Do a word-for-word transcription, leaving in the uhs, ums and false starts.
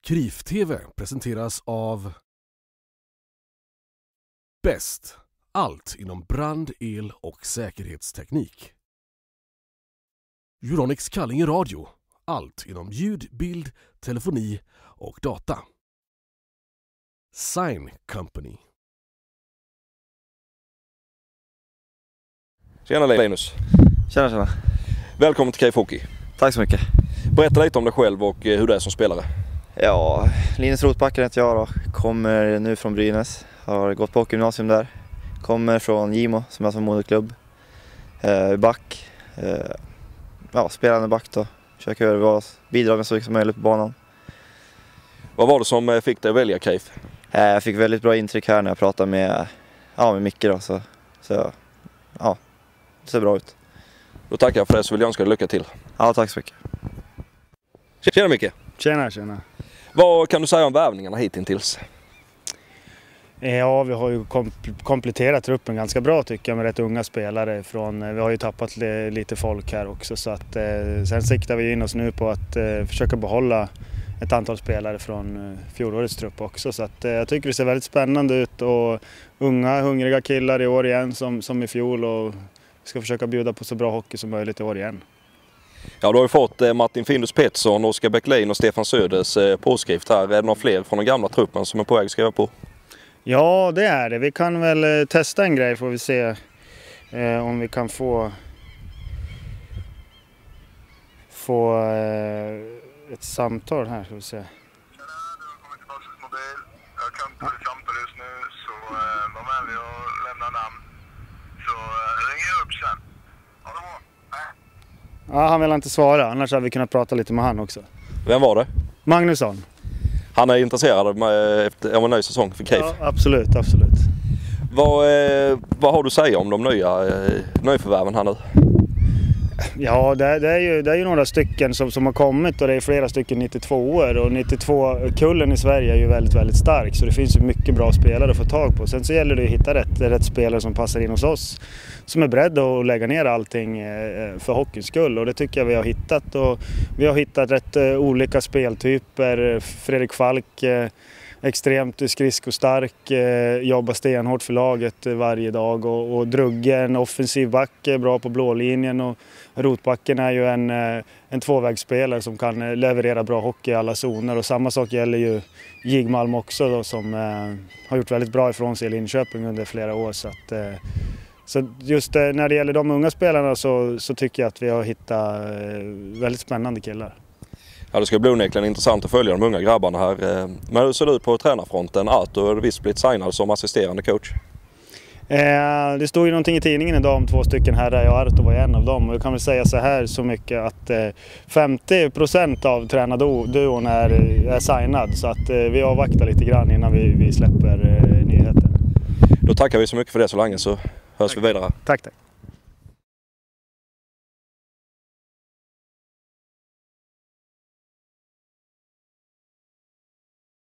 Krif-T V presenteras av Bäst. Allt inom brand, el och säkerhetsteknik. Euronics Kallinge Radio. Allt inom ljud, bild, telefoni och data. Sign Company. Tjena Linus. Tjena, tjena. Välkommen till K F Hockey. Tack så mycket. Berätta lite om dig själv och hur du är som spelare. Ja, Linus Rotbacken heter jag då. Kommer nu från Brynäs. Har gått på hockeygymnasium där. Kommer från Gimo som är som moderklubb. Eh, back. Eh, ja, spelande back då. Försöker vara, bidra med så mycket som möjligt på banan. Vad var det som fick dig att välja K F? Eh, jag fick väldigt bra intryck här när jag pratade med, ja, med Micke då. Så, så ja, det ser bra ut. Då tackar jag för det, så vill jag önska dig lycka till. Ja, tack så mycket. Tjena Micke. Tjena, tjena. Vad kan du säga om värvningarna hittills? Ja, vi har ju kom kompletterat truppen ganska bra tycker jag med rätt unga spelare. Från, vi har ju tappat lite folk här också, så att, eh, sen siktar vi in oss nu på att eh, försöka behålla ett antal spelare från eh, fjolårets trupp också. Så att, eh, jag tycker det ser väldigt spännande ut och unga, hungriga killar i år igen som, som i fjol, och vi ska försöka bjuda på så bra hockey som möjligt i år igen. Ja, du har ju fått eh, Martin Findus Pettersson, Oskar Bäcklin och Stefan Söders eh, påskrift här. Är det några fler från den gamla truppen som är på väg att skriva på? Ja, det är det. Vi kan väl eh, testa en grej, får vi se eh, om vi kan få, få eh, ett samtal här. Ska vi se. Tjena, du har kommit till Barsens mobil. Jag kan ta ditt samtal just nu, så eh, var vänlig och lämna namn. Så eh, ringer jag upp sen. Ha det bra. Äh. Ja, han vill inte svara, annars hade vi kunnat prata lite med han också. Vem var det? Magnusson. Han är intresserad med, efter, av en ny säsong för K F. Ja, absolut, absolut. Vad, eh, vad har du att säga om de nya eh, nyförvärven här nu? Ja, det, det, är ju, det är ju några stycken som, som har kommit, och det är flera stycken nittiotvåor, och nittiotvå-kullen i Sverige är ju väldigt, väldigt stark, så det finns ju mycket bra spelare att få tag på. Sen så gäller det att hitta rätt, rätt spelare som passar in hos oss, som är beredda att lägga ner allting för hockeyns skull, och det tycker jag vi har hittat. Och vi har hittat rätt olika speltyper. Fredrik Falk, extremt skridskostark, jobbar stenhårt för laget varje dag, och, och Drugge, en offensiv back, bra på blålinjen, och Rotbacken är ju en, en tvåvägsspelare som kan leverera bra hockey i alla zoner, och samma sak gäller ju Jigmalm också då, som eh, har gjort väldigt bra ifrån sig i Linköping under flera år. Så, att, eh, så just eh, när det gäller de unga spelarna så, så tycker jag att vi har hittat eh, väldigt spännande killar. Ja, det ska bli onekligen intressant att följa de unga grabbarna här. Men hur ser du på tränarfronten? Arto har visst blivit signad som assisterande coach. Eh, det stod ju någonting i tidningen idag om två stycken herrar, jag och Arto var en av dem. Och jag kan väl säga så här så mycket att eh, femtio procent av tränarduon är, är signad. Så att eh, vi avvaktar lite grann innan vi, vi släpper eh, nyheter. Då tackar vi så mycket för det så länge, så hörs tack. vi vidare. Tack, tack.